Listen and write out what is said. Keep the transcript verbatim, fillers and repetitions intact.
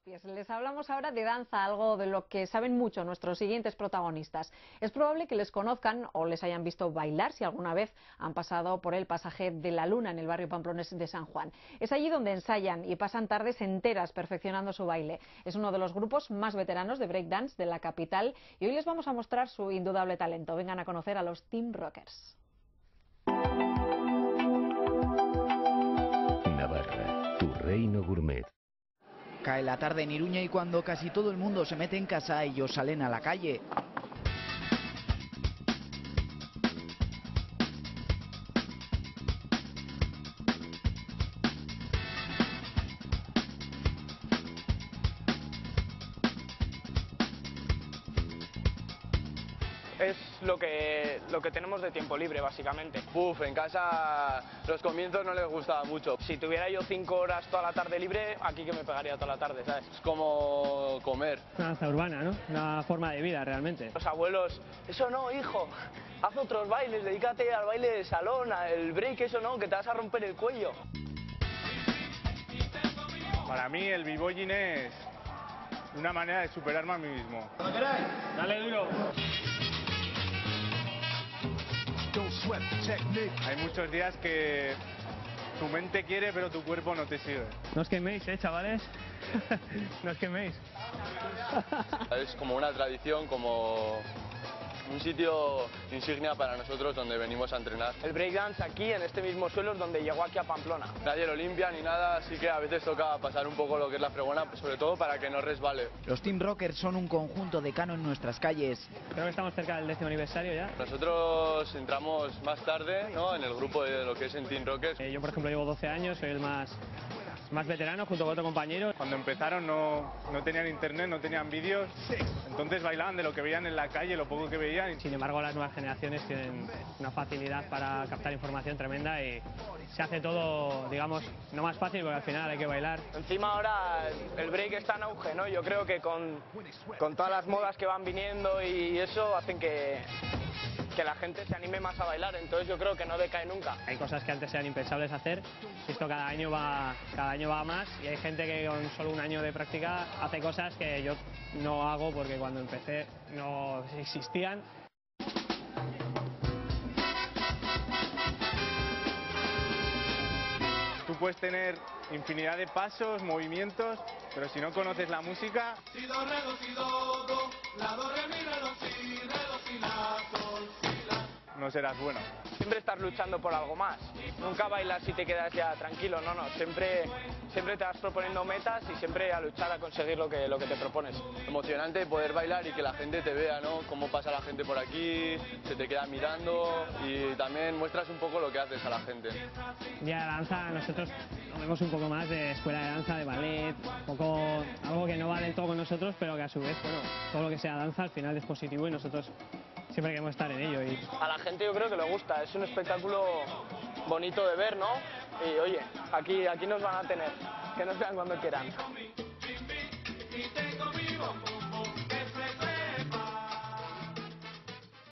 Les hablamos ahora de danza, algo de lo que saben mucho nuestros siguientes protagonistas. Es probable que les conozcan o les hayan visto bailar si alguna vez han pasado por el pasaje de la Luna en el barrio pamplonés de San Juan. Es allí donde ensayan y pasan tardes enteras perfeccionando su baile. Es uno de los grupos más veteranos de breakdance de la capital y hoy les vamos a mostrar su indudable talento. Vengan a conocer a los Team Rockers. Navarra, tu reino gourmet. Cae la tarde en Iruña y cuando casi todo el mundo se mete en casa, ellos salen a la calle. Es lo que, lo que tenemos de tiempo libre, básicamente. Uf, en casa los comienzos no les gustaba mucho. Si tuviera yo cinco horas toda la tarde libre, aquí que me pegaría toda la tarde, ¿sabes? Es como comer. Una danza urbana, ¿no? Una forma de vida, realmente. Los abuelos, eso no, hijo, haz otros bailes, dedícate al baile de salón, al break, eso no, que te vas a romper el cuello. Para mí el b-boying es una manera de superarme a mí mismo. Dale duro. Hay muchos días que tu mente quiere pero tu cuerpo no te sigue. No os queméis, eh, chavales. No os queméis. Es como una tradición, como un sitio insignia para nosotros donde venimos a entrenar. El breakdance aquí, en este mismo suelo, es donde llegó aquí a Pamplona. Nadie lo limpia ni nada, así que a veces toca pasar un poco lo que es la fregona, sobre todo para que no resbale. Los Team Rockers son un conjunto decano en nuestras calles. Creo que estamos cerca del décimo aniversario ya. Nosotros entramos más tarde, ¿no?, en el grupo de lo que es en Team Rockers. Eh, yo, por ejemplo, llevo doce años, soy el más... más veterano junto con otro compañero. Cuando empezaron no, no tenían internet, no tenían vídeos, entonces bailaban de lo que veían en la calle, lo poco que veían. Sin embargo, las nuevas generaciones tienen una facilidad para captar información tremenda y se hace todo, digamos, no más fácil porque al final hay que bailar. Encima ahora el break está en auge, ¿no? Yo creo que con, con todas las modas que van viniendo y eso hacen que... que la gente se anime más a bailar, entonces yo creo que no decae nunca. Hay cosas que antes eran impensables hacer, esto cada año va, cada año va más y hay gente que con solo un año de práctica hace cosas que yo no hago porque cuando empecé no existían. Tú puedes tener infinidad de pasos, movimientos, pero si no conoces la música... Si, do, re, do, si, do, do, la, do, re, mi, re, do, si, re, do, si, la, sol, si, la... no serás bueno. Siempre estás luchando por algo más. Nunca bailas y te quedas ya tranquilo, no, no. Siempre, siempre te vas proponiendo metas y siempre a luchar a conseguir lo que, lo que te propones. Emocionante poder bailar y que la gente te vea, ¿no? Cómo pasa la gente por aquí, se te queda mirando y también muestras un poco lo que haces a la gente. Día de danza, nosotros nos vemos un poco más de escuela de danza, de ballet, un poco algo que no va del todo con nosotros, pero que a su vez, bueno, todo lo que sea danza al final es positivo y nosotros siempre queremos estar en ello. Y... a la gente yo creo que le gusta, es un espectáculo bonito de ver, ¿no? Y oye, aquí, aquí nos van a tener, que nos vean cuando quieran.